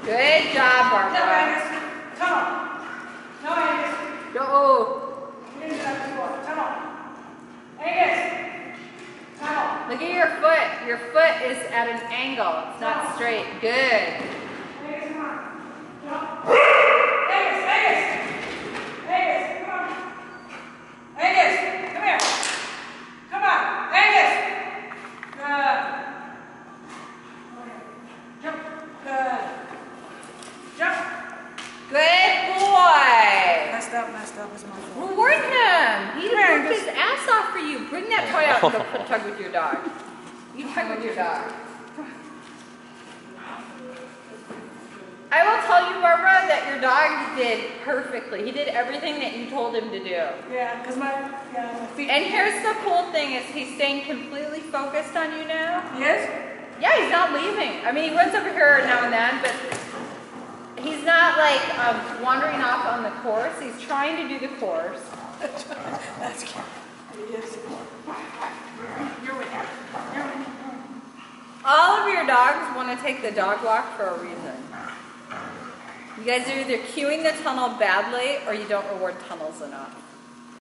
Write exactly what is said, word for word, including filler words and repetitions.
Good job, Barbara. No, Angus. Tunnel. No, Angus. No. You didn't do that before. Tunnel. Angus. Tunnel. Look at your foot. Your foot is at an angle. It's not straight. Good. Angus, come on. Jump. Angus, Angus. Angus, come on. Angus, come here. Come on. Angus. Good. Jump. Good. Jump. Good boy. Messed up, messed up. It's my fault. Reward him. He Come here, worked just- his ass off for you. Bring that toy out and go put- tug with your dog. You tug with your dog. I will tell you, Barbara, that your dog did perfectly. He did everything that you told him to do. Yeah, because my, yeah, my feet. And here's the cool thing is he's staying completely focused on you now. Yes? Yeah, he's not leaving. I mean, he runs over here now and then, but he's not like um, wandering off on the course. He's trying to do the course. That's cute. Yes. You're with me. You're with me. All of your dogs want to take the dog walk for a reason. You guys are either cueing the tunnel badly or you don't reward tunnels enough.